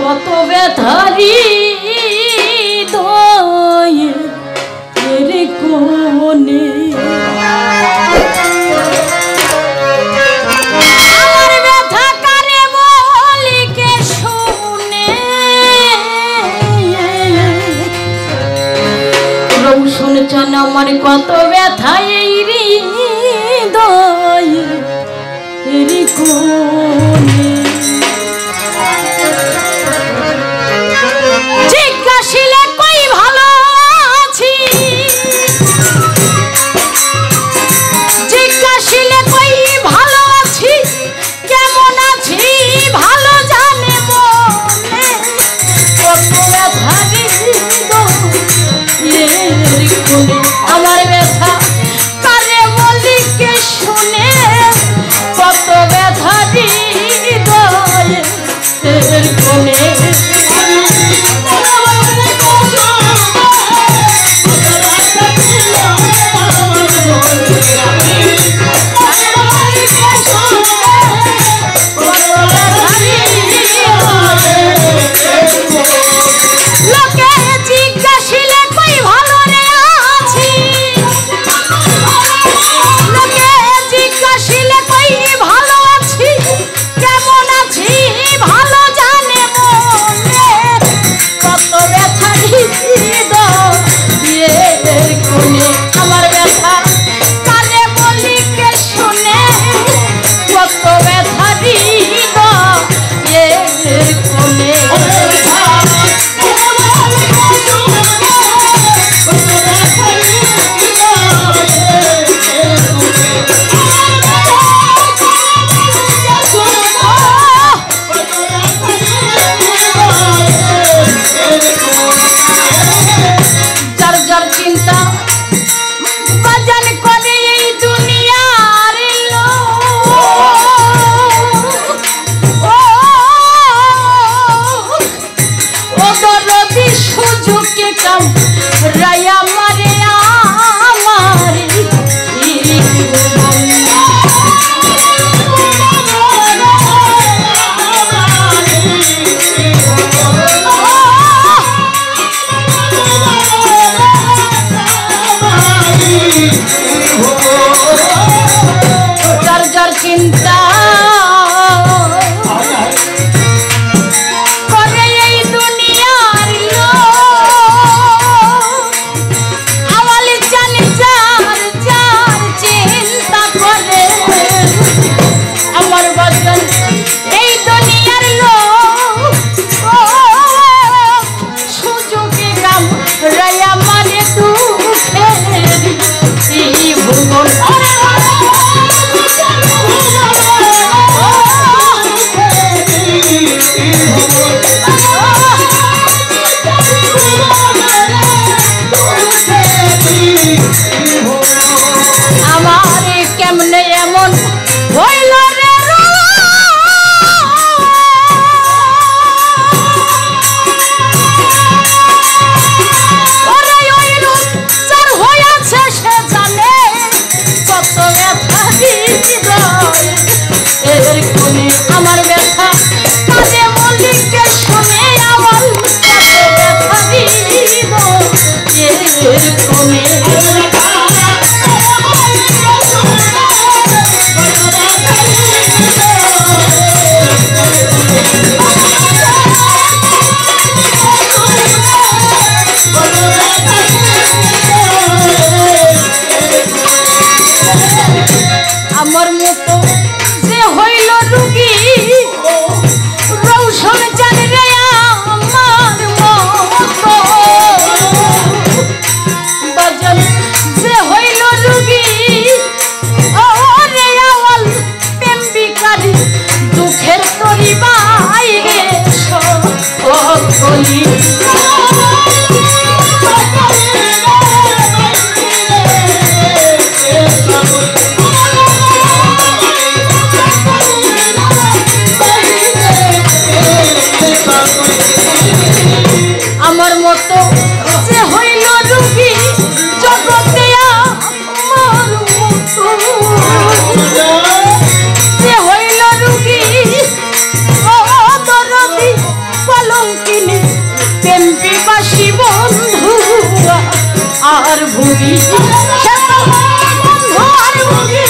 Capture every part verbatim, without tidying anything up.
কত ব্যথারি দয়ে তেরে কোনে আমার ব্যথা কারে বলি কে শুনে রৌশন চান আমার কত ব্যথা এই হৃদয়ে তেরে কোনে জিজ্ঞাসিলে কই ভালো আছি জিজ্ঞাসিলে কই ভালো আছি কেমন আছি ভালো জানে মনে কত ব্যথারি দয়ের কোনে আমার ব্যথা কারে বলি কে শুনে কত ব্যথারি দয়ের কোনে বাসি বন্ধু আর ভুগি বন্ধু আর ভুগি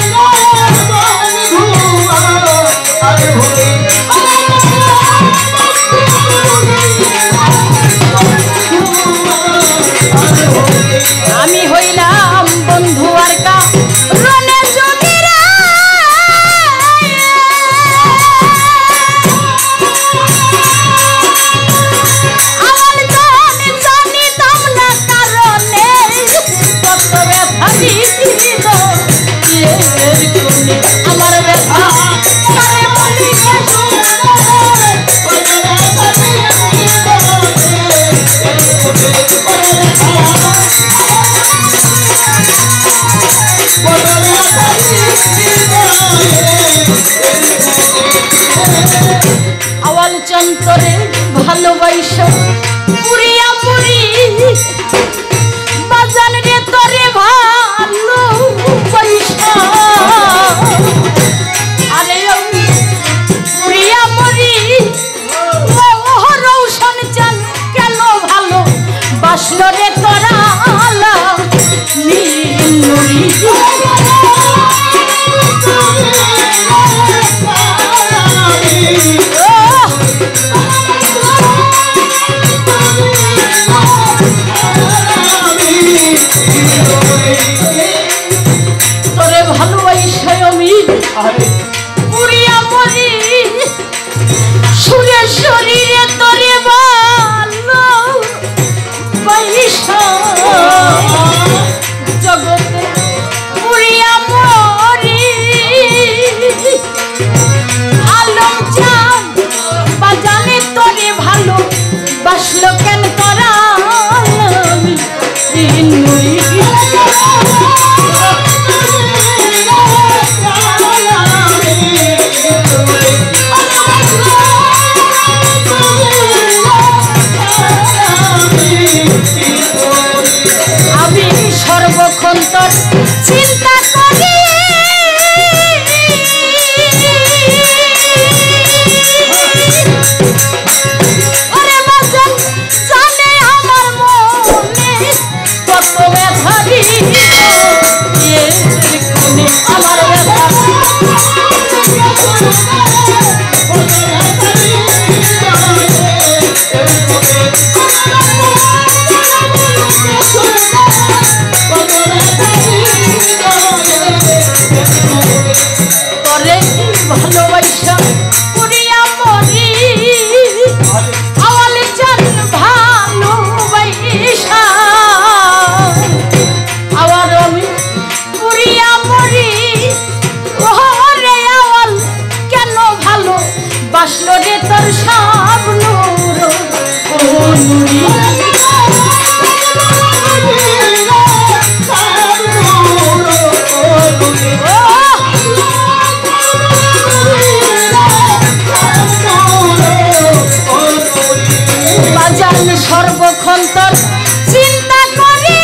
আমি হইলাম বন্ধু আর কা রনে যোগীরা আমার জানি জানিতাম না কারণে কত ব্যথা দিল এর কোণে আমার ব্যথা তারে বলি আওয়াল চন্তরে ভালোবাসা পুরিয়া পুরি বাজান রে তোরে ভালোবাসা আরে পুরিয়া পুরি ও রৌশন চান কেন ভালো বাসলো রে তোরা নীল নুরি তোরে ভালোবাসায় আমি পুরিয়া মরি সুরে শরীরে তোরে ভালোবাসা জগতে পুরিয়া মরি আলম চান বাজানে তোরে ভালো বাসলো কেন তোরা আমি সর্বক্ষণ তোর চিন্তা করি ওরে বাজান জানে আমার মনে কত ব্যথা দিল এর কোণে আমার ব্যথা তোরে ভালোবাসা পুরিয়া মরি আওয়াল চান ভালোবাসা আবার আমি পুরিয়া মরি ওরে আওয়াল কেন ভালো বাসলো রে তোর সব নূর ও নুরি সর্বক্ষণ তোর চিন্তা করি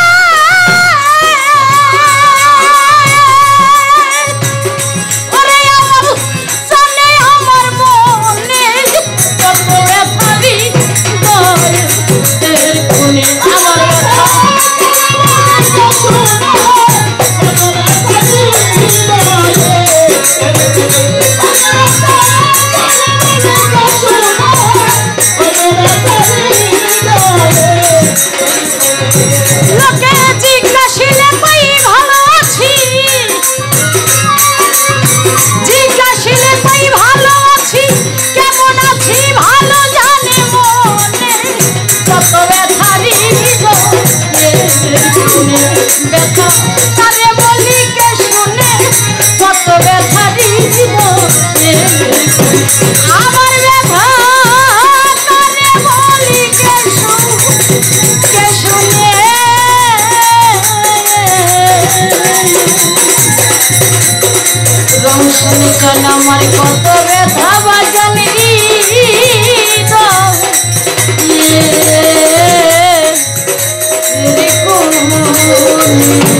ওরে আমার জানে আমার মনে কত ব্যথা দিল এর কোণে আমার ব্যথা লোকে জিজ্ঞাসিলে পাই ভালো আছি জিজ্ঞাসিলে পাই ভালো আছি কেমন আছি ভালো জানে মনে কত ব্যথা দিল ব্যথা তারে বলি কে শুনে কত ব্যথা দিল আমার ব্যথা তারে বলি কে কে শুনে রৌশন চান আমার কত ব্যথা বাজান রে কোন